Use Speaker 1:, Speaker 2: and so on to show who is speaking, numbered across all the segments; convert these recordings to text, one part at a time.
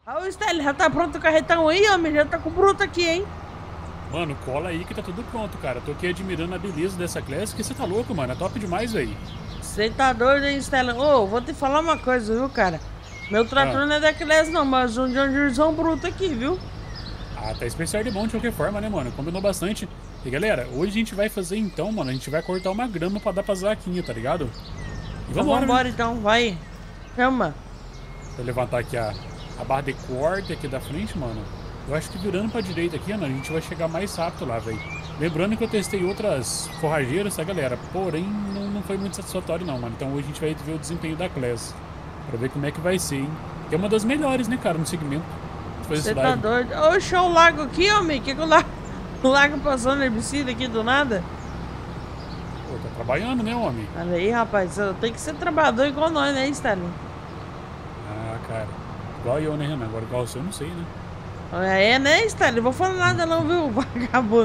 Speaker 1: Ah, o Stanley, já tá pronto o carretão aí, homem? Já tá com o bruto aqui, hein?
Speaker 2: Mano, cola aí que tá tudo pronto, cara. Tô aqui admirando a beleza dessa classe, que você tá louco, mano. É top demais, velho.
Speaker 1: Você tá doido, hein, Stanley? Ô, vou te falar uma coisa, viu, cara? Meu
Speaker 2: Ah,
Speaker 1: trator não é daqueles não, mas um John Deerezão bruto aqui, viu?
Speaker 2: tá especial de bom de qualquer forma, né, mano? Combinou bastante. E galera, hoje a gente vai fazer então, mano. A gente vai cortar uma grama pra dar pra vaquinha, tá ligado? E
Speaker 1: Então
Speaker 2: vambora, né?
Speaker 1: vambora então, vai. Chama.
Speaker 2: Vou levantar aqui a barra de corte aqui da frente, mano. Eu acho que virando pra direita aqui, mano, a gente vai chegar mais rápido lá, velho. Lembrando que eu testei outras forrageiras, tá, galera? Porém, não foi muito satisfatório, não, mano. Então hoje a gente vai ver o desempenho da Class. Pra ver como é que vai ser, hein? É uma das melhores, né, cara, no segmento.
Speaker 1: Você tá doido? Oxe, o lago aqui, homem. Que o lago passando herbicida aqui do nada?
Speaker 2: Pô, tá trabalhando, né, homem?
Speaker 1: Olha aí, rapaz. Tem que ser trabalhador igual nós, né, Stanley?
Speaker 2: Ah, cara. Igual eu, né, Renan? Agora igual você, eu não sei, né?
Speaker 1: É, né, Stanley? Não vou falar nada não, viu, vagabundo?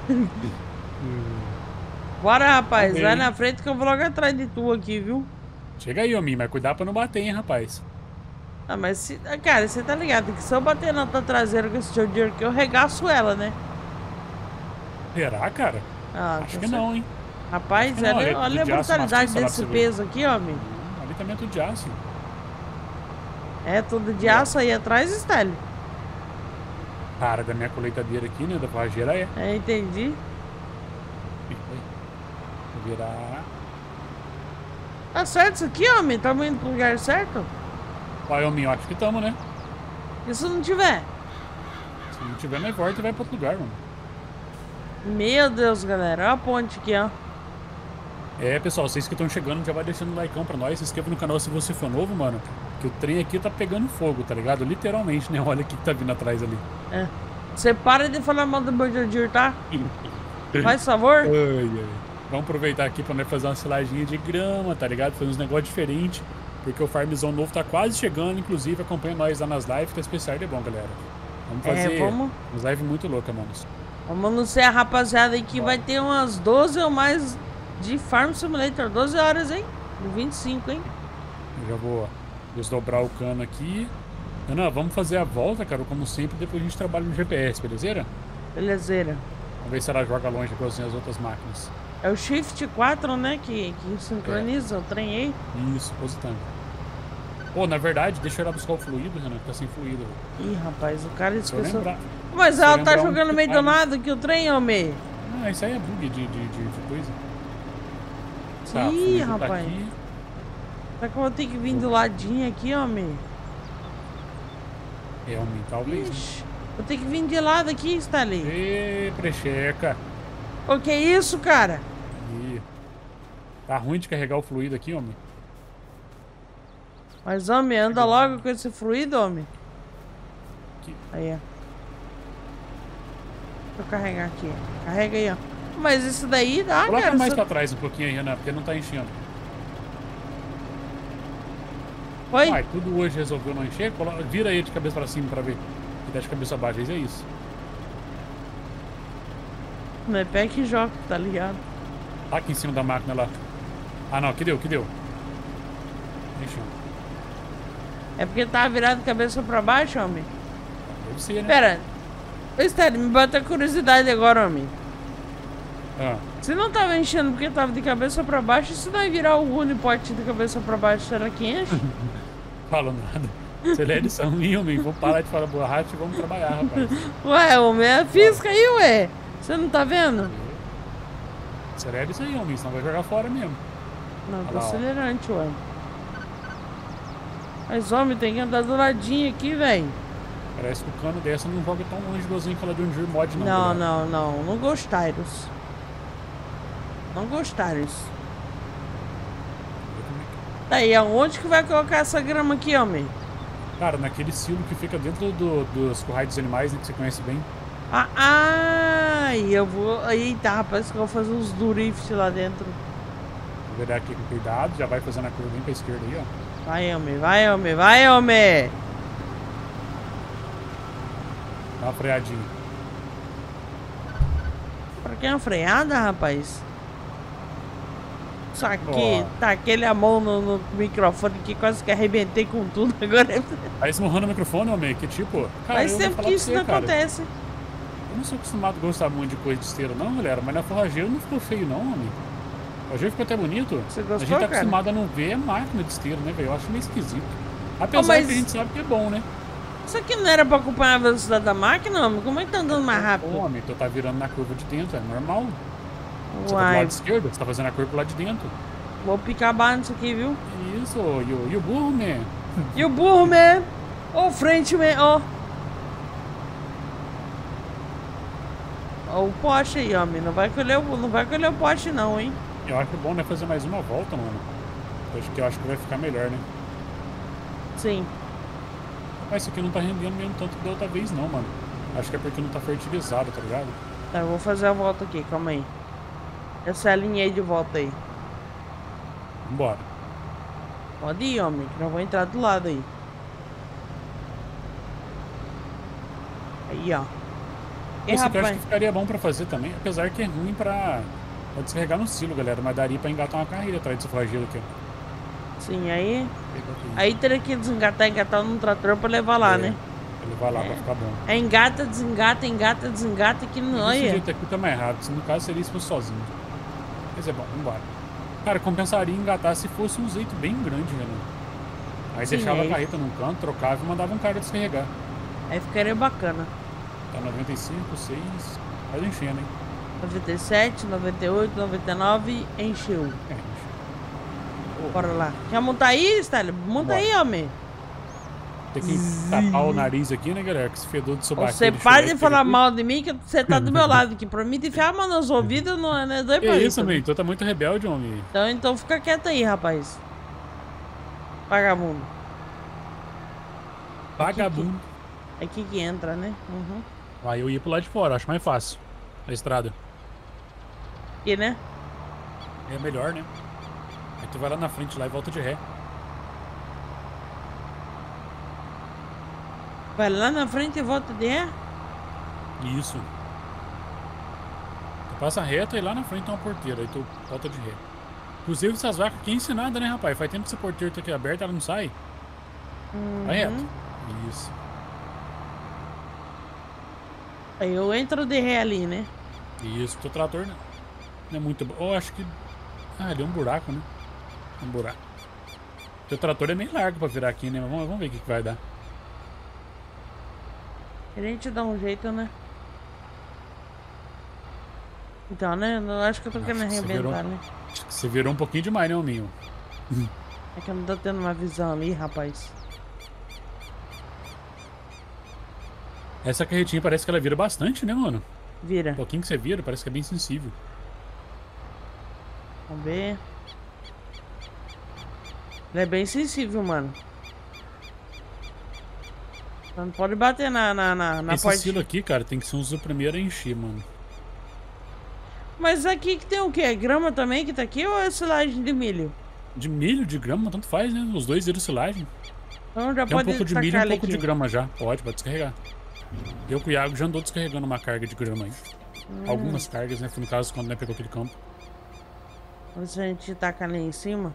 Speaker 1: Bora, rapaz.
Speaker 2: Ok.
Speaker 1: Vai na frente que eu vou logo atrás de tu aqui, viu?
Speaker 2: Chega aí, homem, mas cuidar pra não bater, hein, rapaz.
Speaker 1: Ah, mas, cara, você tá ligado que se eu bater na tua traseira com esse John Deere aqui, eu regaço ela, né?
Speaker 2: Será, cara?
Speaker 1: Ah,
Speaker 2: Acho que não, hein?
Speaker 1: Rapaz,
Speaker 2: Que não,
Speaker 1: olha,
Speaker 2: é tudo
Speaker 1: olha a
Speaker 2: de aço
Speaker 1: brutalidade
Speaker 2: maciço lá pra
Speaker 1: desse
Speaker 2: você ver.
Speaker 1: peso aqui, homem.
Speaker 2: Ali também é tudo de aço.
Speaker 1: É tudo de
Speaker 2: Ó.
Speaker 1: aço aí atrás, Stanley.
Speaker 2: Cara, da minha colheitadeira aqui, né? Da forrageira é.
Speaker 1: É, entendi.
Speaker 2: Vou virar.
Speaker 1: Tá certo isso aqui, homem? Estamos indo pro lugar certo?
Speaker 2: Vai, homem, eu acho que tamo, né?
Speaker 1: E se não tiver?
Speaker 2: Se não tiver, nós volta e vai pra outro lugar, mano.
Speaker 1: Meu Deus, galera. Olha a ponte aqui, ó.
Speaker 2: É, pessoal, vocês que estão chegando, já vai deixando um like pra nós. Se inscreva no canal se você for novo, mano. Que o trem aqui tá pegando fogo, tá ligado? Literalmente, né? Olha o que tá vindo atrás ali.
Speaker 1: É. Você para de falar mal do meu John Deere, tá? Faz favor.
Speaker 2: Ai, ai. Vamos aproveitar aqui pra nós fazer uma silaginha de grama, tá ligado? Fazer uns negócios diferentes. Porque o farmzão novo tá quase chegando. Inclusive, acompanha nós lá nas lives, que é especial e é bom, galera. Vamos fazer umas lives muito loucas, mano.
Speaker 1: Vamos anunciar, rapaziada, aí que vai ter umas 12 ou mais de Farm Simulator. 12 horas, hein? De 25, hein?
Speaker 2: Eu já vou desdobrar o cano aqui. Ana, vamos fazer a volta, cara, como sempre. Depois a gente trabalha no GPS, belezeira?
Speaker 1: Belezeira.
Speaker 2: Vamos ver se ela joga longe com as outras máquinas.
Speaker 1: É o Shift 4, né? Que sincroniza o trem aí.
Speaker 2: Isso, positando. Pô, na verdade, deixa ela buscar o fluido, Renan, que tá sem fluido.
Speaker 1: Ih, rapaz, o cara esqueceu.
Speaker 2: Lembrar,
Speaker 1: Mas ela tá
Speaker 2: onde
Speaker 1: jogando
Speaker 2: que
Speaker 1: meio
Speaker 2: tá,
Speaker 1: do
Speaker 2: né?
Speaker 1: nada que o trem, homem.
Speaker 2: Ah, isso aí é bug de coisa. Tá,
Speaker 1: Ih,
Speaker 2: fluido tá
Speaker 1: rapaz.
Speaker 2: aqui.
Speaker 1: Será que eu vou ter que vir do ladinho aqui, homem?
Speaker 2: É, homem, talvez.
Speaker 1: Ixi, vou ter que vir de lado aqui, Stanley.
Speaker 2: Ê, precheca.
Speaker 1: O que é isso, cara?
Speaker 2: Ih. Tá ruim de carregar o fluido aqui, homem.
Speaker 1: Mas, homem, anda logo com esse fluido, homem.
Speaker 2: Aqui.
Speaker 1: Aí, ó. Deixa eu carregar aqui. Carrega aí, ó. Mas isso daí dá,
Speaker 2: Coloca
Speaker 1: cara.
Speaker 2: mais pra trás um pouquinho aí, Renan, porque não tá enchendo.
Speaker 1: Oi?
Speaker 2: Uai, tudo hoje resolveu não encher? Vira aí de cabeça pra cima pra ver. E dá de cabeça baixa, é isso.
Speaker 1: Não é pé que joga, tá ligado?
Speaker 2: Tá aqui em cima da máquina lá. Ah, não, que deu? Encheu.
Speaker 1: É porque tava virado de cabeça pra baixo, homem?
Speaker 2: Deve ser, né?
Speaker 1: Pera. Ô, Stanley, me bateu a curiosidade agora, homem.
Speaker 2: Ah,
Speaker 1: Se não tava enchendo porque tava de cabeça pra baixo, e se nós virar o unipote de cabeça pra baixo, será que enche?
Speaker 2: falo nada. Acelera isso aí, homem. Vou parar de falar borracha e vamos trabalhar, rapaz.
Speaker 1: Ué, homem, é física aí, ué. Você não tá vendo?
Speaker 2: Acelera isso aí, homem. Senão vai jogar fora mesmo.
Speaker 1: Não, tô
Speaker 2: Olha lá, ó.
Speaker 1: acelerante, ué. Mas, homem, tem que andar do ladinho aqui, velho.
Speaker 2: Parece que o cano dessa não joga tão longe igualzinho aquela de um Deere Mod, não.
Speaker 1: Não,
Speaker 2: galera.
Speaker 1: não, não. Não gostaram. Não gostaram. Tá aí, aonde que vai colocar essa grama aqui, homem?
Speaker 2: Cara, naquele silo que fica dentro dos currais dos animais, né, que você conhece bem.
Speaker 1: E eu vou... Eita, rapaz, que eu vou fazer uns drift lá dentro.
Speaker 2: Vou virar aqui com cuidado, já vai fazendo a curva bem pra esquerda aí, ó.
Speaker 1: Vai, homem, vai, homem, vai, homem!
Speaker 2: Dá uma freadinha.
Speaker 1: Pra que uma freada, rapaz? Saquei, taquei a mão no microfone que quase que arrebentei com tudo agora.
Speaker 2: Aí esmurrando o microfone, homem, que tipo... Cara,
Speaker 1: Faz tempo que isso não acontece.
Speaker 2: Eu não sou acostumado a gostar muito de coisa de esteira não, galera, mas na forrageira não ficou feio não, homem. O forrageiro ficou até bonito.
Speaker 1: Você gostou,
Speaker 2: a gente tá
Speaker 1: cara?
Speaker 2: acostumado a não ver máquina de esteira, né, velho? Eu acho meio esquisito. Apesar que a gente sabe que é bom, né?
Speaker 1: Isso aqui não era pra acompanhar a velocidade da máquina, homem? Como é que tá andando mais rápido?
Speaker 2: Ô, homem, tu tá virando na curva de dentro, é normal. Você tá do
Speaker 1: Uai,
Speaker 2: lado esquerdo, você tá fazendo a curva lá de dentro.
Speaker 1: vou picar barra nisso aqui, viu?
Speaker 2: Isso, e o burro, man?
Speaker 1: E o burro, man? Ô, frente, man, ó. Ó o poste aí, homem. Não vai colher o poste não, hein?
Speaker 2: Eu acho bom, né, fazer mais uma volta, mano. Eu acho que vai ficar melhor, né?
Speaker 1: Sim.
Speaker 2: Mas isso aqui não tá rendendo mesmo tanto que da outra vez, não, mano. Acho que é porque não tá fertilizado, tá ligado?
Speaker 1: Tá, eu vou fazer a volta aqui, calma aí. Essa é a linha aí de volta aí.
Speaker 2: Vambora.
Speaker 1: Pode ir, homem, que nós vamos entrar do lado aí. Aí, ó. E,
Speaker 2: Esse aqui eu acho
Speaker 1: rapaz,
Speaker 2: que ficaria bom pra fazer também, apesar que é ruim pra descarregar no silo, galera. Mas daria pra engatar uma carreira atrás desse flagelo aqui, ó.
Speaker 1: sim, aí teria que engatar num trator pra levar lá, né?
Speaker 2: Pra levar lá pra ficar bom.
Speaker 1: É engata, desengata que não
Speaker 2: Esse
Speaker 1: é.
Speaker 2: jeito aqui tá mais rápido, se no caso seria se fosse sozinho. Mas é bom, vambora. Cara, compensaria engatar se fosse um jeito bem grande, né? Aí
Speaker 1: Sim,
Speaker 2: deixava
Speaker 1: aí.
Speaker 2: a carreta num canto, trocava e mandava um cara descarregar.
Speaker 1: Aí ficaria bacana.
Speaker 2: Tá 95, 6, vai enchendo, hein?
Speaker 1: 97, 98, 99, encheu.
Speaker 2: É, enche.
Speaker 1: Bora lá. Quer montar aí, Stélio? Monta
Speaker 2: Bora.
Speaker 1: aí, homem.
Speaker 2: Tem que tapar o nariz aqui, né, galera? Que esse fedor de sobaqueiro.
Speaker 1: Você para de falar mal de mim, que você tá do meu lado aqui. Pra mim, te enfiar a mão nos ouvidos não é doido pra
Speaker 2: É
Speaker 1: isso.
Speaker 2: isso, amigo. Tu tá muito rebelde, homem.
Speaker 1: Então fica quieto aí, rapaz. Vagabundo.
Speaker 2: Vagabundo.
Speaker 1: É aqui que entra, né? Uhum.
Speaker 2: Vai, eu ia pro lado de fora, acho mais fácil. A estrada.
Speaker 1: Aqui, né?
Speaker 2: É melhor, né? Aí tu vai lá na frente lá e volta de ré.
Speaker 1: Vai lá na frente e volta de ré.
Speaker 2: Isso. Tu passa reto e lá na frente tem uma porteira. Aí tu volta de ré. Inclusive essas vacas aqui é ensinada, né, rapaz? Faz tempo que essa porteira tá aqui aberta, ela não sai. Vai reto. Isso.
Speaker 1: Aí eu entro de ré ali, né?
Speaker 2: Isso. Teu trator não é muito bom. Eu acho que... Ah, ali é um buraco, né? Um buraco. Teu trator é meio largo pra virar aqui, né? Mas vamos ver o que vai dar.
Speaker 1: A gente dá um jeito, né? Então, né? Eu acho que eu tô querendo arrebentar, né?
Speaker 2: Acho que você virou um pouquinho demais, né, hominho?
Speaker 1: É que eu não tô tendo uma visão ali, rapaz.
Speaker 2: Essa carretinha parece que ela vira bastante, né, mano?
Speaker 1: Vira.
Speaker 2: Um pouquinho que você vira, parece que é bem sensível.
Speaker 1: Vamos ver. Ela é bem sensível, mano. Então não pode bater na
Speaker 2: Esse
Speaker 1: porta.
Speaker 2: silo aqui, cara, tem que ser um dos primeiros a encher, mano.
Speaker 1: Mas aqui que tem o quê? Grama também que tá aqui ou é silagem de milho?
Speaker 2: De milho, de grama, tanto faz, né? Os dois viram silagem.
Speaker 1: Então já
Speaker 2: Tem um
Speaker 1: pode
Speaker 2: pouco de
Speaker 1: tacar
Speaker 2: milho e um
Speaker 1: ele
Speaker 2: pouco
Speaker 1: aqui.
Speaker 2: de grama já. Pode descarregar. Eu com o Iago já andou descarregando uma carga de grama aí. Algumas cargas, né? No caso, quando pegou aquele campo.
Speaker 1: Se a gente tacar ali em cima.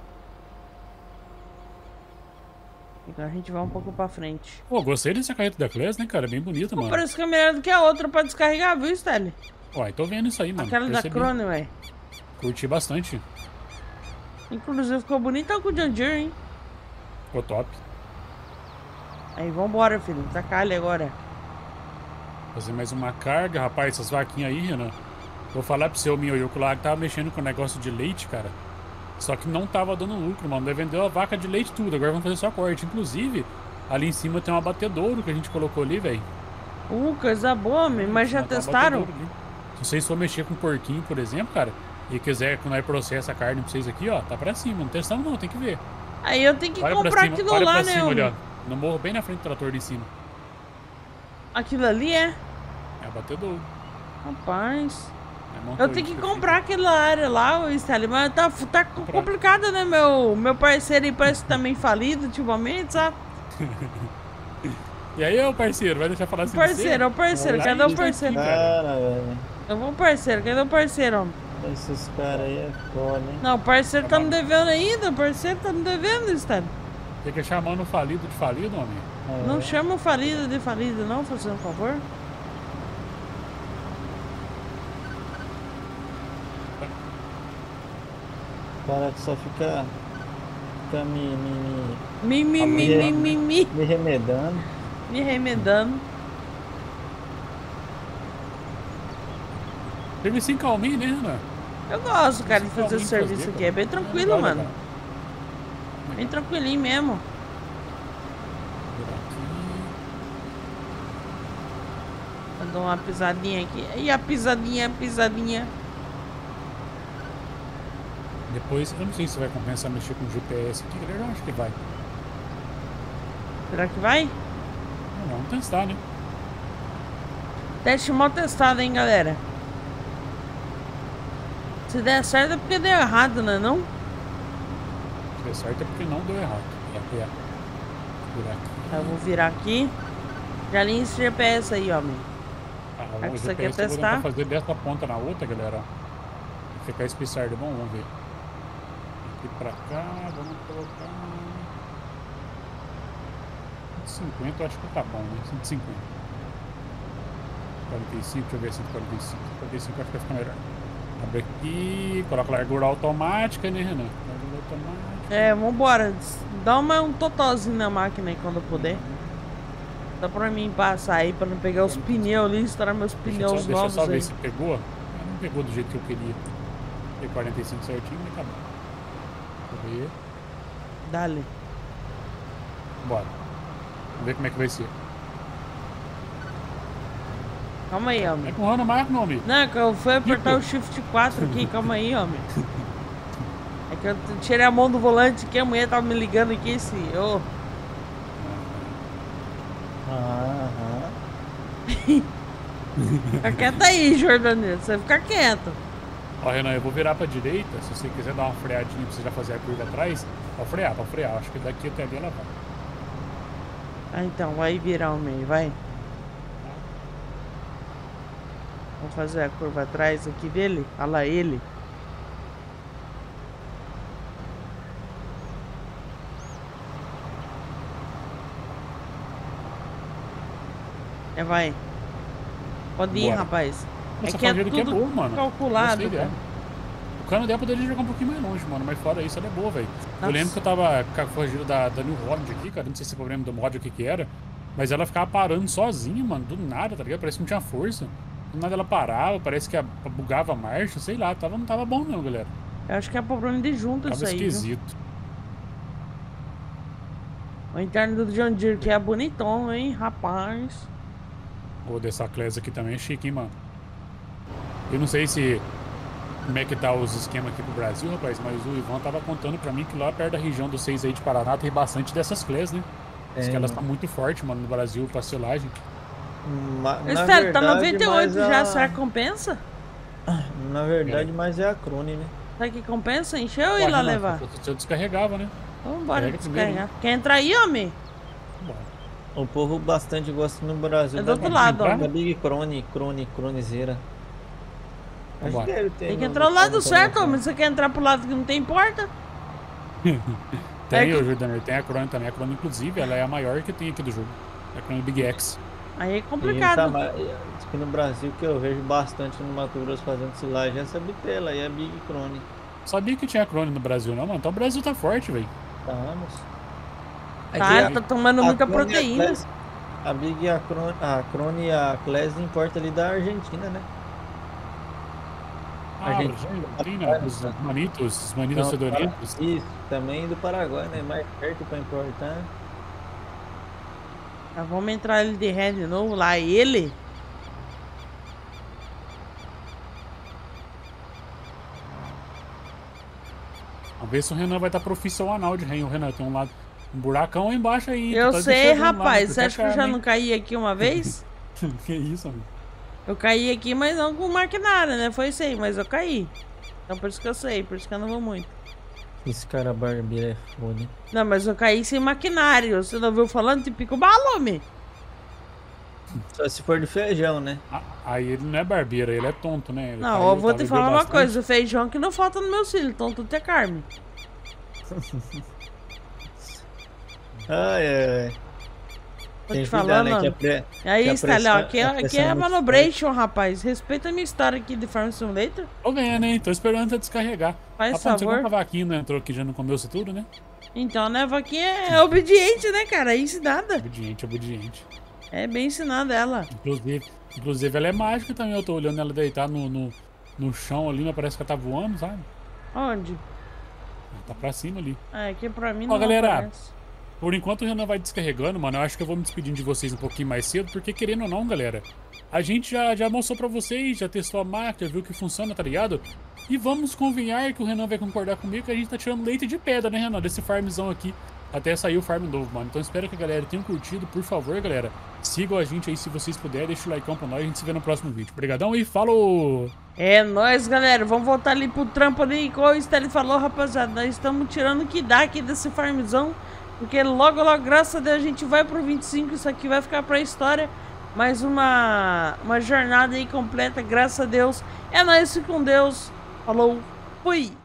Speaker 1: Então a gente vai um pouco pra frente.
Speaker 2: Pô, gostei dessa carreta da Class, né, cara? Bem bonita, mano.
Speaker 1: Parece que é melhor do que a outra pra descarregar, viu, Stanley?
Speaker 2: Uai, tô vendo isso aí, mano.
Speaker 1: Aquela da
Speaker 2: Percebi.
Speaker 1: Crone, ué.
Speaker 2: Curti bastante.
Speaker 1: Inclusive ficou bonita com o John Deere, hein?
Speaker 2: Ficou top.
Speaker 1: Aí vambora, filho. Tacar ele agora.
Speaker 2: Fazer mais uma carga, rapaz, essas vaquinhas aí, Renan. Vou falar pro seu meu que lá que tava mexendo com o negócio de leite, cara. Só que não tava dando lucro, mano. Daí vendeu a vaca de leite tudo. Agora vamos fazer só corte. Inclusive, ali em cima tem um abatedouro que a gente colocou ali, velho.
Speaker 1: Coisa boa, mas já testaram?
Speaker 2: Se vocês for mexer com porquinho, por exemplo, cara, e quiser que nós processa a carne pra vocês aqui, ó, tá pra cima. Não testamos não, tem que ver.
Speaker 1: Aí eu tenho que
Speaker 2: Olha
Speaker 1: comprar
Speaker 2: pra cima,
Speaker 1: aquilo
Speaker 2: olha
Speaker 1: lá,
Speaker 2: pra
Speaker 1: né?
Speaker 2: cima, olha, ó. No morro bem na frente do trator ali em cima.
Speaker 1: Aquilo ali é?
Speaker 2: É abatedouro.
Speaker 1: Rapaz.
Speaker 2: É
Speaker 1: Eu tenho que comprar aquela área lá, o Stanley, mas tá complicado, né? Meu parceiro aí parece que tá meio falido ultimamente, sabe?
Speaker 2: E aí, ô parceiro, vai deixar falar assim?
Speaker 1: Parceiro, cadê o parceiro?
Speaker 2: Cara,
Speaker 1: Eu vou parceiro, cadê o parceiro, homem?
Speaker 3: Esses caras aí é foda, hein?
Speaker 1: Não, o parceiro tá me devendo ainda, o parceiro tá me devendo, Estado.
Speaker 2: Fica chamando o falido de falido, homem.
Speaker 1: Não chama o falido de falido, não, fazendo um favor.
Speaker 3: O cara que só fica me remedando.
Speaker 1: Me remedando.
Speaker 2: Teve 5 calminho, né, Renan?
Speaker 1: Eu gosto, cara, de fazer esse serviço aqui. É bem tranquilo,
Speaker 2: legal,
Speaker 1: mano.
Speaker 2: legal.
Speaker 1: Bem tranquilinho mesmo. Eu dou uma pisadinha aqui. E a pisadinha, a pisadinha.
Speaker 2: Depois, eu não sei se vai compensar mexer com o GPS aqui, galera. Eu acho que vai.
Speaker 1: Será que vai?
Speaker 2: Não, vamos testar, né?
Speaker 1: Teste mal testado, hein, galera. Se der certo é porque deu errado, né, não?
Speaker 2: Se der certo é porque não deu errado. É. Por aqui.
Speaker 1: Eu vou virar aqui. Já linha esse GPS aí, homem.
Speaker 2: Ah,
Speaker 1: que
Speaker 2: o
Speaker 1: você quer
Speaker 2: GPS eu vou
Speaker 1: testar?
Speaker 2: tentar fazer dessa ponta na outra, galera. Vai ficar espessardo. Bom, vamos ver. Aqui pra cá, vamos colocar 150, eu acho que tá bom, né? 150. 45, deixa eu ver, 145. 45 acho que vai ficar melhor. Abre aqui, coloca a largura automática, né, Renan? Largura automática.
Speaker 1: É, vambora. Dá um totozinho na máquina aí quando puder. Só pra mim passar aí, pra não pegar os pneus ali, estourar meus pneus
Speaker 2: Deixa eu
Speaker 1: novos
Speaker 2: só ver
Speaker 1: aí.
Speaker 2: se pegou. Não pegou do jeito que eu queria. Tem 45 certinho, mas tá bom. Deixa eu ver.
Speaker 1: Dale.
Speaker 2: Bora. Vamos ver como é que vai ser.
Speaker 1: Calma aí,
Speaker 2: É
Speaker 1: homem.
Speaker 2: com o Rano Marco, não, amigo?
Speaker 1: Não, que eu fui apertar o Shift 4 aqui, calma aí, homem. É que eu tirei a mão do volante aqui, a mulher tava me ligando aqui, esse... Ô. Fica quieto aí, Jordanilson. Você fica quieto.
Speaker 2: Ó, Renan, eu vou virar pra direita. Se você quiser dar uma freadinha pra você já fazer a curva atrás, pode frear. Acho que daqui até ali ela vai.
Speaker 1: Ah, então, vai virar o meio, vai. Vamos fazer a curva atrás aqui dele. Olha lá ele. É, vai. Pode ir,
Speaker 2: Bora.
Speaker 1: rapaz.
Speaker 2: Essa
Speaker 1: É que é
Speaker 2: fageira aqui é
Speaker 1: tudo
Speaker 2: boa, mano.
Speaker 1: calculado,
Speaker 2: Gostei dela.
Speaker 1: cara.
Speaker 2: O cano dela poderia jogar um pouquinho mais longe, mano. Mas fora isso, ela é boa, velho. Eu
Speaker 1: Nossa.
Speaker 2: lembro que eu tava com a fageira da New Holland aqui, cara. Não sei se é problema do mod o que era. Mas ela ficava parando sozinha, mano. Do nada, tá ligado? Parece que não tinha força. Do nada ela parava, parece que bugava a marcha, sei lá. Não tava bom não, galera.
Speaker 1: Eu acho que é problema de junta
Speaker 2: Tava
Speaker 1: isso aí, viu?
Speaker 2: esquisito.
Speaker 1: O interno do John Deere que é bonitão, hein, rapaz.
Speaker 2: O dessa Class aqui também é chique, hein, mano. Eu não sei se... Como é que tá os esquemas aqui pro Brasil, rapaz, mas o Ivan tava contando pra mim que lá perto da região do 6 aí de Paraná tem bastante dessas Class, né? Diz que elas estão muito fortes, mano, no Brasil, pra selagem.
Speaker 1: Estéreo, tá 98 já, será que compensa?
Speaker 3: Na verdade, mas é a Crone, né?
Speaker 1: Será que compensa? Encheu ou ir lá levar?
Speaker 2: Se eu descarregava, né?
Speaker 1: Vambora
Speaker 2: Carrega primeiro,
Speaker 1: descarregar. Quer entrar aí, homem?
Speaker 3: O povo bastante gosta no Brasil
Speaker 1: É do outro lado, ó.
Speaker 3: da Big Cronezeira. Acho
Speaker 2: Vambora.
Speaker 3: que deve ter.
Speaker 1: Tem que entrar do lado certo, homem. Você quer entrar pro lado que não tem porta?
Speaker 2: Tem, ô Jordano, tem a Crone também. A Crone, inclusive, ela é a maior que tem aqui do jogo. A Crone Big X.
Speaker 1: Aí é complicado.
Speaker 3: Diz que no Brasil que eu vejo bastante no Mato Grosso fazendo silagem é essa bitela aí, a Big Crone.
Speaker 2: Sabia que tinha Crone no Brasil, não, mano? Então o Brasil tá forte, velho.
Speaker 3: Vamos.
Speaker 1: Tá tomando muita proteína.
Speaker 3: A Big, a Crone e a Class importa ali da Argentina, né?
Speaker 2: Argentina, os manitos fedoritos.
Speaker 3: Isso, também do Paraguai, né? Mais perto pra importar.
Speaker 1: Vamos entrar ele de ré de novo, lá ele.
Speaker 2: Vamos ver se o Renan vai estar profissional de rei. O Renan tem um buracão aí embaixo aí.
Speaker 1: Eu
Speaker 2: tá
Speaker 1: sei,
Speaker 2: lá,
Speaker 1: rapaz. Você acha que eu já não caí aqui uma vez?
Speaker 2: Que isso, amigo?
Speaker 1: Eu caí aqui, mas não com maquinária, né? Foi isso aí, mas eu caí. Então por isso que eu sei, por isso que eu não vou muito.
Speaker 3: Esse cara barbeiro é foda, hein?
Speaker 1: Não, mas eu caí sem maquinário. Você não ouviu falando de pico bala, homem?
Speaker 3: Só se for de feijão, né?
Speaker 2: Aí ele não é barbeiro, ele é tonto, né? Ele
Speaker 1: Não,
Speaker 2: tá
Speaker 1: eu
Speaker 2: aí,
Speaker 1: vou
Speaker 2: tá,
Speaker 1: te
Speaker 2: bebeu
Speaker 1: falar uma
Speaker 2: bastante.
Speaker 1: coisa, o feijão que não falta no meu filho, então tudo é carne.
Speaker 3: Ai, ai.
Speaker 1: Tô
Speaker 3: Tem
Speaker 1: te
Speaker 3: que cuidar,
Speaker 1: falando,
Speaker 3: né?
Speaker 1: E aí, Stalhão, aqui
Speaker 3: a
Speaker 1: é
Speaker 3: pressão muito
Speaker 1: Manobration, rapaz. Respeita a minha história aqui de Farm Simulator.
Speaker 2: Tô ganhando, hein? Tô esperando você descarregar.
Speaker 1: Faz
Speaker 2: Rapaz, não sei
Speaker 1: favor.
Speaker 2: como a vaquinha não entrou aqui, já não comeu isso tudo, né?
Speaker 1: Então, né, vaquinha é obediente, né, cara? É ensinada.
Speaker 2: Obediente, obediente.
Speaker 1: É bem ensinada ela.
Speaker 2: Inclusive ela é mágica também. Eu tô olhando ela deitar no chão ali, mas parece que ela tá voando, sabe?
Speaker 1: Onde?
Speaker 2: Ela tá pra cima ali.
Speaker 1: É, aqui pra mim
Speaker 2: Ó,
Speaker 1: não
Speaker 2: galera,
Speaker 1: aparece.
Speaker 2: Por enquanto o Renan vai descarregando, mano. Eu acho que eu vou me despedindo de vocês um pouquinho mais cedo, porque querendo ou não, galera, a gente já mostrou pra vocês, já testou a máquina, viu que funciona, tá ligado? E vamos convenhar que o Renan vai concordar comigo que a gente tá tirando leite de pedra, né, Renan? Desse farmzão aqui. Até sair o farm novo, mano. Então espero que a galera tenha curtido. Por favor, galera, sigam a gente aí se vocês puderem. Deixa o like pra nós. A gente se vê no próximo vídeo. Obrigadão e falou!
Speaker 1: É nóis, galera. Vamos voltar ali pro trampo ali. Igual o Stanley falou, rapaziada. Nós estamos tirando o que dá aqui desse farmzão. Porque logo, graças a Deus, a gente vai pro 25. Isso aqui vai ficar pra história. Mais uma jornada aí completa, graças a Deus. É nóis, fique com Deus. Falou, fui!